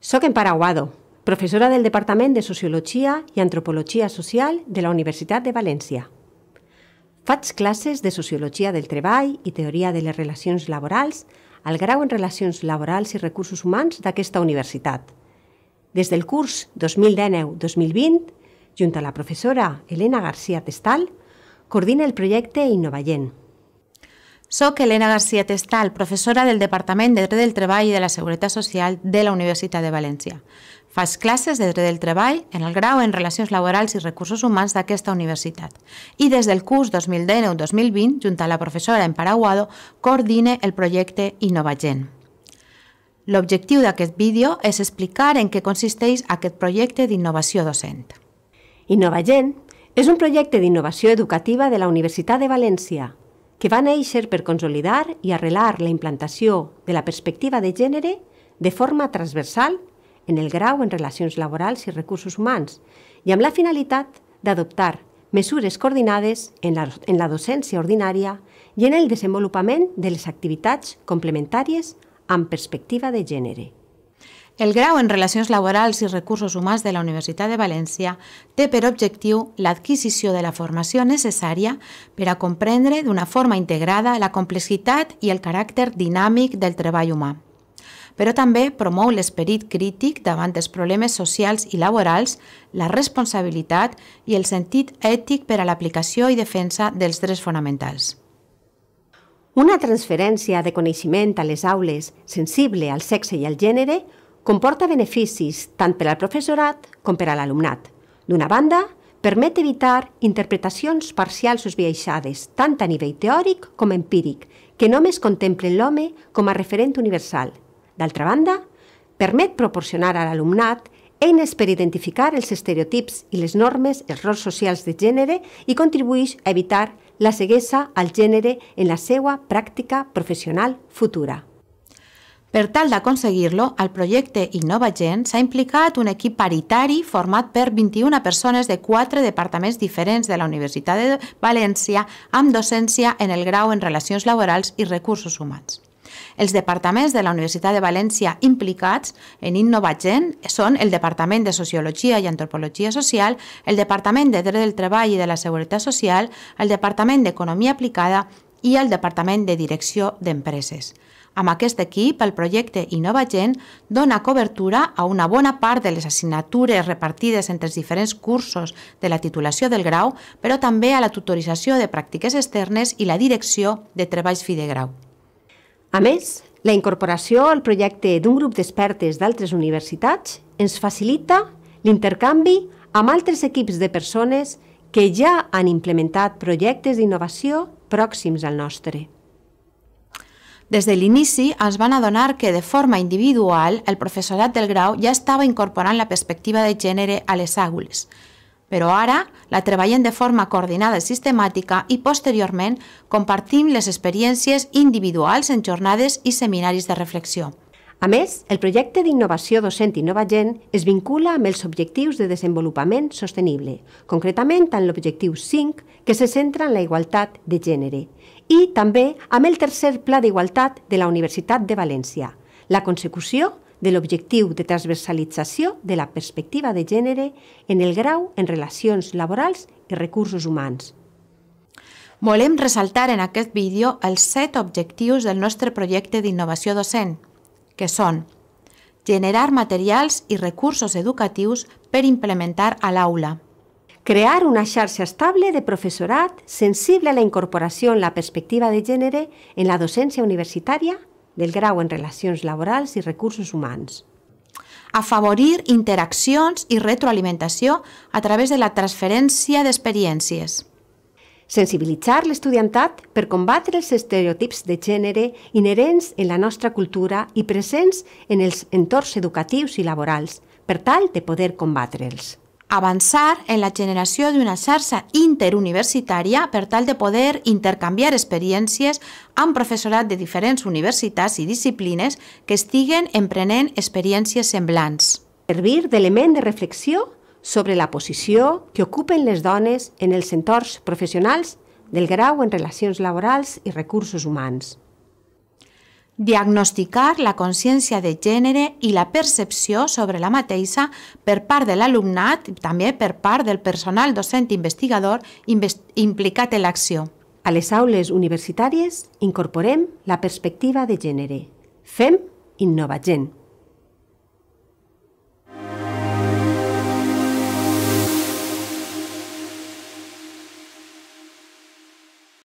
Soc Empar Aguado, professora del Departament de Sociologia i Antropologia Social de la Universitat de València. Faig classes de Sociologia del Treball i Teoria de les Relacions Laborals al grau en Relacions Laborals i Recursos Humans d'aquesta universitat. Des del curs 2019-2020, junt a la professora Elena García Testal, coordina el projecte Innovagent. Soc Elena García Testal, professora del Departament de Dret del Treball i de la Seguretat Social de la Universitat de València. Faig classes de Dret del Treball en el grau en Relacions Laborals i Recursos Humans d'aquesta universitat. I des del curs 2019-2020, junt a la professora Empar Aguado, coordine el projecte Innovagent. L'objectiu d'aquest vídeo és explicar en què consisteix aquest projecte d'innovació docent. Innovagent és un projecte d'innovació educativa de la Universitat de València que va néixer per consolidar i arrelar la implantació de la perspectiva de gènere de forma transversal en el grau en Relacions Laborals i Recursos Humans i amb la finalitat d'adoptar mesures coordinades en la docència ordinària i en el desenvolupament de les activitats complementàries amb perspectiva de gènere. El grau en Relacions Laborals i Recursos Humans de la Universitat de València té per objectiu l'adquisició de la formació necessària per a comprendre d'una forma integrada la complexitat i el caràcter dinàmic del treball humà. Però també promou l'esperit crític davant dels problemes socials i laborals, la responsabilitat i el sentit ètic per a l'aplicació i defensa dels drets fonamentals. Una transferència de coneixement a les aules sensible al sexe i al gènere comporta beneficis tant per al professorat com per a l'alumnat. D'una banda, permet evitar interpretacions parcials o esbiaixades, tant a nivell teòric com empíric, que només contemplen l'home com a referent universal. D'altra banda, permet proporcionar a l'alumnat eines per identificar els estereotips i les normes, els rols socials de gènere i contribueix a evitar la ceguesa al gènere en la seva pràctica professional futura. Per tal d'aconseguir-lo, al projecte Innovagent s'ha implicat un equip paritari format per 21 persones de 4 departaments diferents de la Universitat de València amb docència en el grau en Relacions Laborals i Recursos Humans. Els departaments de la Universitat de València implicats en Innovagent són el Departament de Sociologia i Antropologia Social, el Departament de Dret del Treball i de la Seguretat Social, el Departament d'Economia Aplicada i el Departament de Direcció d'Empreses. Amb aquest equip, el projecte Innovagent dona cobertura a una bona part de les assignatures repartides entre els diferents cursos de la titulació del grau, però també a la tutorització de pràctiques externes i la direcció de treballs fi de grau. A més, la incorporació al projecte d'un grup d'expertes d'altres universitats ens facilita l'intercanvi amb altres equips de persones que ja han implementat projectes d'innovació pròxims al nostre. Des de l'inici ens van adonar que de forma individual el professorat del grau ja estava incorporant la perspectiva de gènere a les aules, però ara la treballem de forma coordinada i sistemàtica i posteriorment compartim les experiències individuals en jornades i seminaris de reflexió. A més, el projecte d'innovació docent Innovagent es vincula amb els objectius de desenvolupament sostenible, concretament amb l'objectiu 5, que se centra en la igualtat de gènere, i també amb el tercer Pla d'Igualtat de la Universitat de València, la consecució de l'objectiu de transversalització de la perspectiva de gènere en el grau en Relacions Laborals i Recursos Humans. Volem ressaltar en aquest vídeo els 7 objectius del nostre projecte d'innovació docent, que són generar materials i recursos educatius per implementar a l'aula, crear una xarxa estable de professorat sensible a la incorporació en la perspectiva de gènere en la docència universitària del grau en Relacions Laborals i Recursos Humans, afavorir interaccions i retroalimentació a través de la transferència d'experiències, sensibilitzar l'estudiantat per combatre els estereotips de gènere inherents en la nostra cultura i presents en els entorns educatius i laborals, per tal de poder combatre'ls. Avançar en la generació d'una xarxa interuniversitària per tal de poder intercanviar experiències amb professorat de diferents universitats i disciplines que estiguen emprenent experiències semblants. Servir d'element de reflexió sobre la posició que ocupen les dones en els entorns professionals del grau en Relacions Laborals i Recursos Humans. Diagnosticar la consciència de gènere i la percepció sobre la mateixa per part de l'alumnat i també per part del personal docent investigador implicat en l'acció. A les aules universitàries incorporem la perspectiva de gènere. Fem InnovaGen.